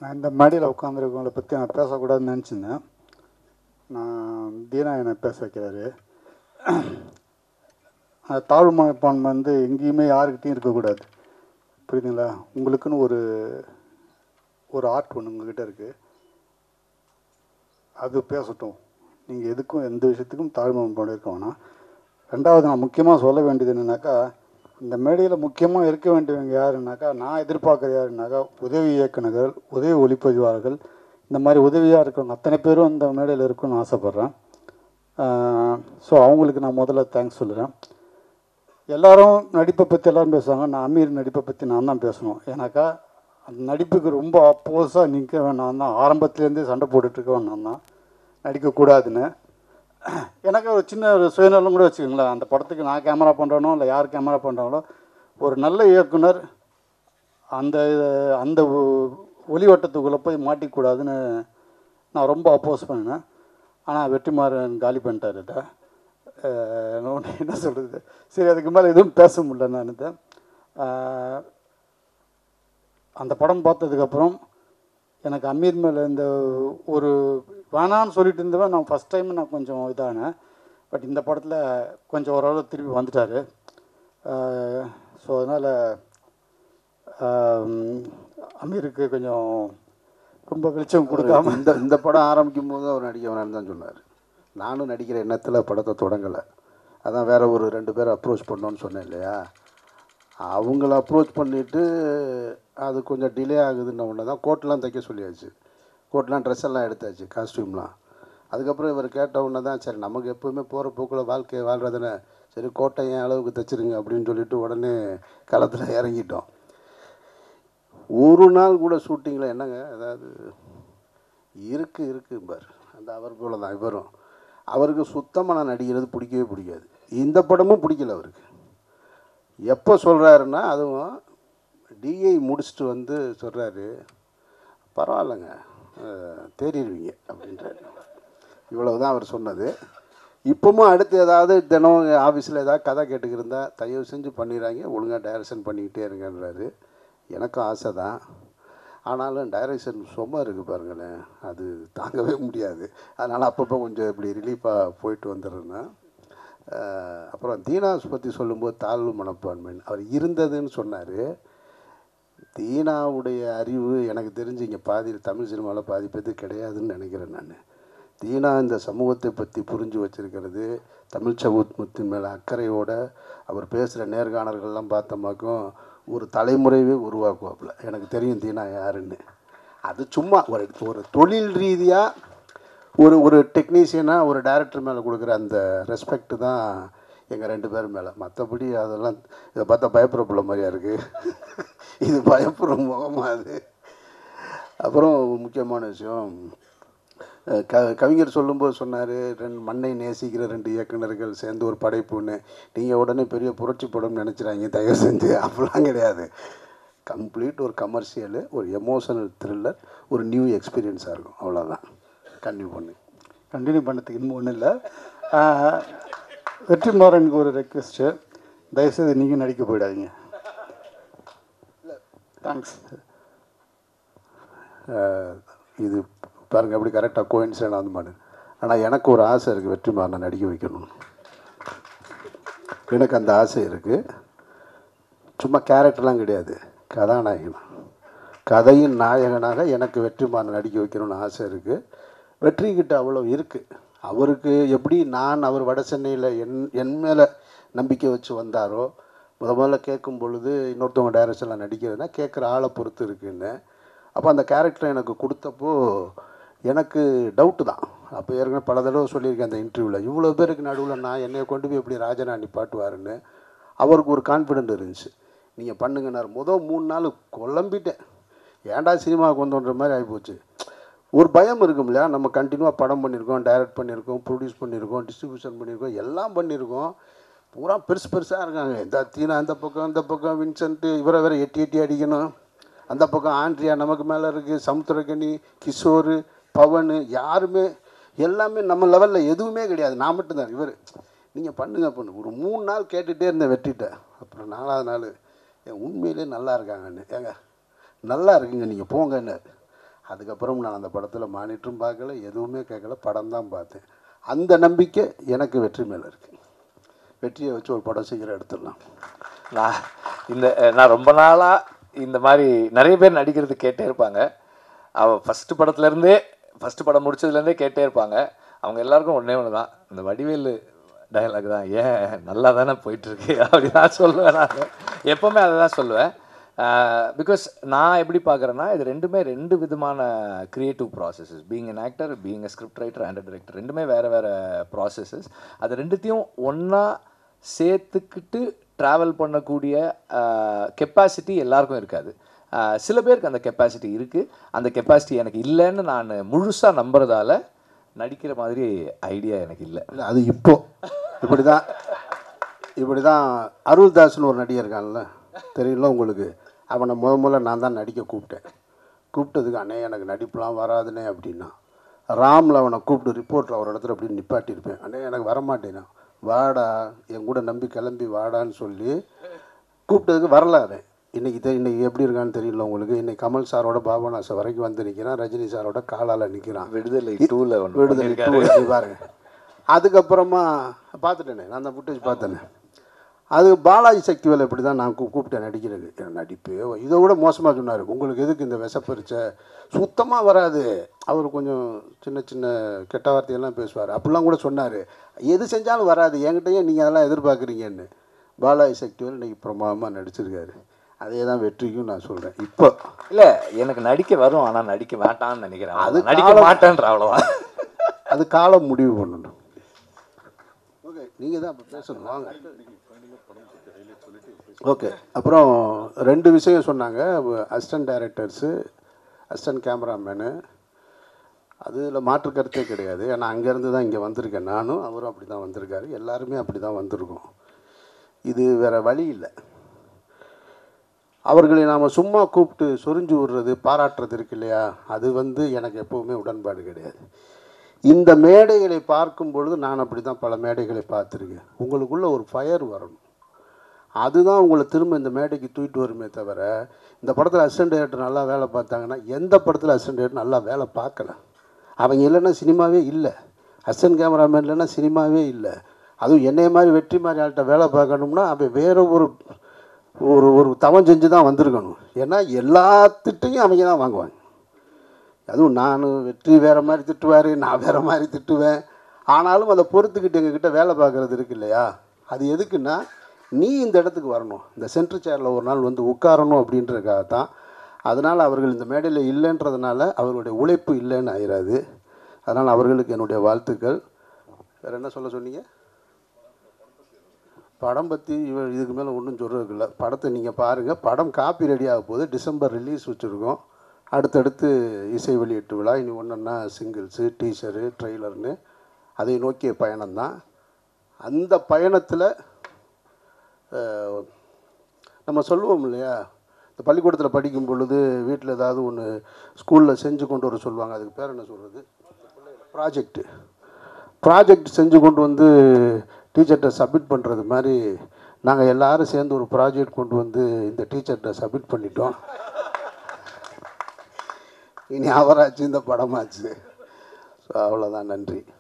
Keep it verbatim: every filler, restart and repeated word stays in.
நான் இந்த மேடையில் உட்காந்துருக்கவங்கள பற்றி நான் பேசக்கூடாதுன்னு நினச்சிருந்தேன். நான் தீனா என்னை பேச வைக்கிறாரு. தாழ்வு மனப்பான்மை வந்து எங்கேயுமே யாருக்கிட்டையும் இருக்கக்கூடாது, புரியுதுங்களா? உங்களுக்குன்னு ஒரு ஒரு ஆர்ட் ஒன்று உங்கள்கிட்ட இருக்குது, அது பேசட்டும். நீங்கள் எதுக்கும் எந்த விஷயத்துக்கும் தாழ்வு மனப்பான்மை இருக்க வேணாம். ரெண்டாவது நான் முக்கியமாக சொல்ல வேண்டியது என்னென்னாக்கா, இந்த மேடையில் முக்கியமாக இருக்க வேண்டியவங்க யாருன்னாக்கா, நான் எதிர்பார்க்குறது யாருன்னாக்கா, உதவி இயக்குநர்கள், உதவி ஒளிப்பதிவாளர்கள், இந்த மாதிரி உதவியாக இருக்கிறவங்க அத்தனை பேரும் இந்த மேடையில் இருக்குன்னு ஆசைப்பட்றேன். ஸோ அவங்களுக்கு நான் முதல்ல தேங்க்ஸ் சொல்லுறேன். எல்லோரும் நடிப்பை பற்றி எல்லோரும் பேசுவாங்க, நான் அமீர் நடிப்பை பற்றி நான் தான் பேசணும். ஏன்னாக்கா அந்த நடிப்புக்கு ரொம்ப அப்போஸாக நிற்க வேணாம் தான், ஆரம்பத்துலேருந்தே சண்டை போட்டுட்ருக்க வேணாம் தான், நடிக்கக்கூடாதுன்னு. எனக்கு ஒரு சின்ன ஒரு சுயநலம் கூட வச்சுக்கோங்களேன். அந்த படத்துக்கு நான் கேமரா பண்ணுறனோ இல்லை யார் கேமரா பண்ணுறாங்களோ, ஒரு நல்ல இயக்குனர் அந்த அந்த ஒளிவட்டத்துக்குள்ளே போய் மாட்டிக்கூடாதுன்னு நான் ரொம்ப அப்போஸ் பண்ணினேன். ஆனால் வெற்றிமாறன் காலி பண்ணிட்டார். இதை என்ன சொல்கிறது, சரி அதுக்கு மேலே எதுவும் பேச முடியல. நான் இதை அந்த படம் பார்த்ததுக்கப்புறம் எனக்கு அமீர் மேலே இந்த ஒரு வேணான்னு சொல்லிட்டு இருந்தவன் நான் ஃபஸ்ட் டைம் நான் கொஞ்சம் இதானேன். பட் இந்த படத்தில் கொஞ்சம் ஓரளவு திருப்பி வந்துட்டார். ஸோ அதனால் அமீருக்கு கொஞ்சம் ரொம்ப வெளிச்சம் கொடுக்காம. இந்த இந்த படம் ஆரம்பிக்கும் போது அவர் நடிக்க வேணான்னு தான் சொன்னார். நானும் நடிக்கிற எண்ணத்தில் படத்தை தொடங்கலை. அதான் வேறு ஒரு ரெண்டு பேரை அப்ரோச் பண்ணோன்னு சொன்னேன் இல்லையா, அவங்கள அப்ரோச் பண்ணிவிட்டு அது கொஞ்சம் டிலே ஆகுதுன்ன உடனே தான் கோட்லாம் தைக்க சொல்லியாச்சு. கோட்லாம் ட்ரெஸ் எல்லாம் எடுத்தாச்சு, காஸ்டியூம்லாம். அதுக்கப்புறம் இவர் கேட்ட உடனே தான் சரி நமக்கு எப்போவுமே போகிற போக்கில் வாழ்க்கையை வாழ்கிறதுன்னு, சரி கோட்டை என் அளவுக்கு தைச்சிருங்க அப்படின்னு சொல்லிவிட்டு உடனே களத்தில் இறங்கிட்டோம். ஒரு நாள் கூட ஷூட்டிங்கில் என்னங்க அதாவது இருக்குது இருக்குது பார் அந்த அவர் போல தான் இவரும். அவருக்கு சுத்தமாக நான் நடிக்கிறது பிடிக்கவே பிடிக்காது. இந்த படமும் பிடிக்கல அவருக்கு. எப்போ சொல்கிறாருன்னா, அதுவும் டிஐ முடிச்சுட்டு வந்து சொல்கிறாரு, பரவாயில்லைங்க தேறிடுவீங்க அப்படின்றாரு. இவ்வளவு தான் அவர் சொன்னது. இப்போவும் அடுத்து ஏதாவது தினம் ஆஃபீஸில் ஏதாவது கதை கேட்டுக்கிருந்தா தயவு செஞ்சு பண்ணிடுறாங்க, ஒழுங்காக டைரக்ஷன் பண்ணிக்கிட்டே இருங்கன்றாரு. எனக்கும் ஆசை தான். ஆனாலும் டைரக்ஷன் சும்மா இருக்குது பாருங்களேன், அது தாங்கவே முடியாது. அதனால் அப்பப்போ கொஞ்சம் இப்படி ரிலீஃபாக போயிட்டு வந்துடுறேன்னா. அப்புறம் தீனாஸ் பற்றி சொல்லும்போது தாழ்வு மனப்பான்மை அவர் இருந்ததுன்னு சொன்னார். தீனாவுடைய அறிவு எனக்கு தெரிஞ்சு இங்கே பாதி தமிழ் சினிமாவில் பாதி பேருக்கு கிடையாதுன்னு நினைக்கிறேன் நான். தீனா இந்த சமூகத்தை பற்றி புரிஞ்சு வச்சுருக்கிறது, தமிழ் சமூகத்தின் மேலே அக்கறையோடு அவர் பேசுகிற நேர்காணல்கள்லாம் பார்த்தோமாக்கும் ஒரு தலைமுறையே உருவாக்குவாப்புல. எனக்கு தெரியும் தீனா யாருன்னு. அது சும்மா ஒரு ஒரு தொழில் ரீதியாக ஒரு ஒரு டெக்னீஷியனாக ஒரு டைரக்டர் மேலே கொடுக்குற அந்த ரெஸ்பெக்ட் தான் எங்கள் ரெண்டு பேர் மேலே. மற்றபடி அதெல்லாம் இதை பார்த்தா பயப்படுற பிள்ளை மாதிரியா இருக்குது, இது பயப்படுற முகமாக அது. அப்புறம் முக்கியமான விஷயம், க கவிஞர் சொல்லும்போது சொன்னார், ரெண்டு மண்ணை நேசிக்கிற ரெண்டு இயக்குநர்கள் சேர்ந்து ஒரு படைப்புன்னு. நீங்கள் உடனே பெரிய புரட்சி படம்னு நினச்சிடாங்க தயவு செஞ்சு, அப்படிலாம் கிடையாது. கம்ப்ளீட் ஒரு கமர்ஷியலு, ஒரு எமோஷனல் த்ரில்லர், ஒரு நியூ எக்ஸ்பீரியன்ஸாக இருக்கும், அவ்வளோதான். கண்டினியூ பண்ணு கண்டினியூ பண்ணதுக்கு இன்னும் ஒன்றும் இல்லை. வெற்றிமாறனுக்கு ஒரு ரெக்வெஸ்ட்டு, தயவுசெய்து நீங்கள் நடிக்க போயிடாதீங்க. தேங்க்ஸ். இது பாருங்கள் அப்படி கரெக்டாக கோயின்சிடென்ட் வந்து மாட்டேன். ஆனால் எனக்கு ஒரு ஆசை இருக்குது, வெற்றிமாறனை நடிக்க வைக்கணும். எனக்கு அந்த ஆசை இருக்குது. சும்மா கேரக்டர்லாம் கிடையாது, கதாநாயகன், கதையின் நாயகனாக எனக்கு வெற்றிமாறனை நடிக்க வைக்கணும்னு ஆசை இருக்குது. வெற்றிக்கிட்ட அவ்வளோ இருக்குது. அவருக்கு எப்படி நான் அவர் வட சென்னையில் என் என் மேலே நம்பிக்கை வச்சு வந்தாரோ, முத முதல்ல கேட்கும் பொழுது இன்னொருத்தவங்க டைரக்ஷனில் நடிக்கிறதுனா கேட்குற ஆளை பொறுத்து இருக்குன்னு. அப்போ அந்த கேரக்டரை எனக்கு கொடுத்தப்போ எனக்கு டவுட்டு தான். அப்போ ஏற்கனவே பல தடவை சொல்லியிருக்கேன் அந்த இன்டர்வியூவில், இவ்வளோ பேருக்கு நடுவில் நான் என்னை கொண்டு போய் எப்படி ராஜனா நிப்பாட்டுவாருன்னு. அவருக்கு ஒரு கான்ஃபிடென்ட் இருந்துச்சு. நீங்கள் பண்ணுங்கன்னாரு. முதல் மூணு நாள் குழம்பிட்டேன், ஏன்டா சினிமாவுக்கு வந்தோன்ற மாதிரி ஆகிப்போச்சு. ஒரு பயம் இருக்கும் இல்லையா, நம்ம கண்டினியூவாக படம் பண்ணியிருக்கோம், டைரக்ட் பண்ணியிருக்கோம், ப்ரொடியூஸ் பண்ணியிருக்கோம், டிஸ்ட்ரிபியூஷன் பண்ணியிருக்கோம், எல்லாம் பண்ணியிருக்கோம். பூரா பெருசு பெருசாக இருக்காங்க. இந்த தீனா அந்த பக்கம், அந்த பக்கம் வின்சென்ட்டு, இவரை வேறு எட்டி எட்டி அடிக்கணும். அந்த பக்கம் ஆண்ட்ரியா நமக்கு மேலே இருக்குது, சமுத்திரகனி, கிஷோர், பவன், யாருமே எல்லாமே நம்ம லெவலில் எதுவுமே கிடையாது. நான் மட்டும்தான். இவர் நீங்கள் பண்ணுங்க பண்ணு. ஒரு மூணு நாள் கேட்டுகிட்டே இருந்தேன் வெற்றிட்டேன். அப்புறம் நாலாவது நாள் என் உண்மையிலே நல்லா இருக்காங்கன்னு, ஏங்க நல்லா இருக்குங்க நீங்கள் போங்கன்னு. அதுக்கப்புறம் நான் அந்த படத்தில் மானிட்டரும் பார்க்கல, எதுவுமே கேட்கல, படம் தான் பார்த்தேன். அந்த நம்பிக்கை எனக்கு வெற்றி மேலே இருக்குது. வெற்றியை வச்சு ஒரு படம் சீக்கிரம் எடுத்துடலாம். நான் இந்த நான் ரொம்ப நாளாக இந்த மாதிரி நிறைய பேர் நடிக்கிறது கேட்டே இருப்பாங்க. அவள் ஃபஸ்ட்டு படத்துலேருந்தே ஃபஸ்ட்டு படம் முடிச்சதுலேருந்தே கேட்டே இருப்பாங்க. அவங்க எல்லாருக்கும் ஒன்றே ஒன்று தான், இந்த வடிவேலு டயலாக் தான், ஏன் நல்லா தானே போயிட்டுருக்கு அப்படி தான் சொல்லுவேன். நான் எப்போவுமே அதை தான் சொல்லுவேன். பிகாஸ் நான் எப்படி பார்க்குறேன்னா, இது ரெண்டுமே ரெண்டு விதமான creative processes. Being an actor, being a script writer and a director, ரெண்டுமே வேறு வேறு ப்ராசஸஸ். அது ரெண்டுத்தையும் ஒன்றா சேர்த்துக்கிட்டு ட்ராவல் பண்ணக்கூடிய கெப்பாசிட்டி எல்லாருக்கும் இருக்காது. சில பேருக்கு அந்த கெப்பாசிட்டி இருக்குது. அந்த கெப்பாசிட்டி எனக்கு இல்லைன்னு நான் முழுசாக நம்புறதால நடிக்கிற மாதிரி ஐடியா எனக்கு இல்லை. இல்லை, அது இப்போ இப்படி தான் இப்படி தான் அருள்தாஸ்னு ஒரு நடிகர் இருக்கான்ல, தெரியல உங்களுக்கு? அவனை முத முதல்ல நான் தான் நடிக்க கூப்பிட்டேன். கூப்பிட்டதுக்கு அண்ணே எனக்கு நடிப்புலாம் வராதுனே அப்படின்னா, ராமில் அவனை கூப்பிட்டு ரிப்போர்ட்டில் ஒரு இடத்துல அப்படி நிப்பாட்டியிருப்பேன். அண்ணே எனக்கு வரமாட்டேனா, வாடா என் கூட நம்பி கிளம்பி வாடான்னு சொல்லி கூப்பிட்டதுக்கு வரல அவன். இன்றைக்கி தெ இன்றைக்கி எப்படி இருக்கான்னு தெரியல உங்களுக்கு. இன்றைக்கி கமல் சாரோட பாபநாசம் வரைக்கும் வந்து நிற்கிறான், ரஜினி சாரோட காலால் நிற்கிறான். விடுதலை டூவில் ஒன்று விடுதலை டூ பாருங்க. அதுக்கப்புறமா பார்த்துட்டேனே, நான் அந்த ஃபுட்டேஜ் பார்த்தேனே. அது பாலாஜி சக்திவேல் இப்படி தான் நான் கூ கூப்பிட்டேன் நடிக்கிறதுக்கு. நடிப்பு இதை விட மோசமாக சொன்னார், உங்களுக்கு எதுக்கு இந்த விஷப்பரிச்சை, சுத்தமாக வராது. அவர் கொஞ்சம் சின்ன சின்ன கெட்ட வார்த்தையெல்லாம் பேசுவார், அப்படிலாம் கூட சொன்னார். எது செஞ்சாலும் வராது, என்கிட்டயே நீங்கள் அதெல்லாம் எதிர்பார்க்குறீங்கன்னு. பாலாஜி சக்திவேல் இன்றைக்கி பிரமாதமாக நடிச்சிருக்காரு. அதே தான் வெற்றிக்கும் நான் சொல்கிறேன். இப்போ இல்லை, எனக்கு நடிக்க வரும், ஆனால் நடிக்க வேண்டான்னு நினைக்கிறேன். அது நடிக்க மாட்டேன்ற அவ்வளோதான். அது காலம் முடிவு பண்ணணும். ஓகே, நீங்கள் தான் அப்போ பேசணும், வாங்க. ஓகே, அப்புறம் ரெண்டு விஷயம் சொன்னாங்க. அசிஸ்டன்ட் டைரக்டர்ஸு, அசிஸ்டன்ட் கேமராமேனு, அதில் மாற்று கருத்தே கிடையாது. ஏன்னா அங்கேருந்து தான் இங்கே வந்திருக்கேன் நானும், அவரும் அப்படி தான் வந்திருக்காரு, எல்லாருமே அப்படி தான் வந்திருக்கோம். இது வேறு வழி இல்லை. அவர்களை நாம் சும்மா கூப்பிட்டு சொரிஞ்சு விடுறது, பாராட்டுறது இருக்கு இல்லையா, அது வந்து எனக்கு எப்போவுமே உடன்பாடு கிடையாது. இந்த மேடைகளை பார்க்கும் பொழுது நான் அப்படி தான் பல மேடைகளை பார்த்துருக்கேன். உங்களுக்குள்ளே ஒரு ஃபயர் வரணும், அதுதான் உங்களை திரும்ப இந்த மேடைக்கு தூக்கிட்டு வருமே தவிர, இந்த படத்தில் அசிஸ்டன்ட் டைரக்டர் நல்லா வேலை பார்த்தாங்கன்னா, எந்த படத்தில் அசிஸ்டன்ட் டைரக்டர் நல்லா வேலை பார்க்கல. அவங்க இல்லைன்னா சினிமாவே இல்லை, அசிஸ்டன்ட் கேமராமேன் இல்லைன்னா சினிமாவே இல்லை. அதுவும் என்னைய மாதிரி வெற்றி மாதிரி ஆள்கிட்ட வேலை பார்க்கணும்னா அவன் வேறு ஒரு ஒரு ஒரு தவம் செஞ்சு தான் வந்திருக்கணும். ஏன்னா எல்லாத்திட்டையும் அவங்க தான் வாங்குவாங்க. அதுவும் நான் வெற்றி வேறு மாதிரி திட்டுவார், நான் வேறு மாதிரி திட்டுவேன். ஆனாலும் அதை பொறுத்துக்கிட்டு எங்ககிட்ட வேலை பார்க்குறது இருக்கு இல்லையா, அது எதுக்குன்னா, நீ இந்த இடத்துக்கு வரணும், இந்த சென்ட்ரு சேரில் ஒரு நாள் வந்து உட்காரணும் அப்படின்றதுக்காக தான். அதனால் அவர்கள் இந்த மேடையில் இல்லைன்றதுனால அவர்களுடைய உழைப்பு இல்லைன்னு ஆயிடாது. அதனால் அவர்களுக்கு என்னுடைய வாழ்த்துக்கள். வேறு என்ன சொல்ல சொன்னீங்க? படம் பற்றி இவ இதுக்கு மேலே ஒன்றும் சொல்கிறதுக்கு இல்லை. படத்தை நீங்கள் பாருங்கள். படம் காப்பி ரெடி ஆக போகுது, டிசம்பர் ரிலீஸ் வச்சுருக்கோம். அடுத்தடுத்து இசை வெளியீட்டு விழா, இனி ஒன்றுன்னா சிங்கிள்ஸு, டீசரு, ட்ரெய்லர்னு அதை நோக்கிய பயணம்தான். அந்த பயணத்தில் நம்ம சொல்லுவோம் இல்லையா, இந்த பள்ளிக்கூடத்தில் படிக்கும் பொழுது வீட்டில் ஏதாவது ஒன்று ஸ்கூலில் செஞ்சு கொண்டு வர சொல்லுவாங்க, அதுக்கு பேர் என்ன சொல்கிறது, ப்ராஜெக்டு. ப்ராஜெக்ட் செஞ்சு கொண்டு வந்து டீச்சர்கிட்ட சப்மிட் பண்ணுறது மாதிரி நாங்கள் எல்லோரும் சேர்ந்து ஒரு ப்ராஜெக்ட் கொண்டு வந்து இந்த டீச்சர்கிட்ட சப்மிட் பண்ணிட்டோம். இனி அவராச்சு, இந்த படமாச்சு. ஸோ அவ்வளோதான், நன்றி.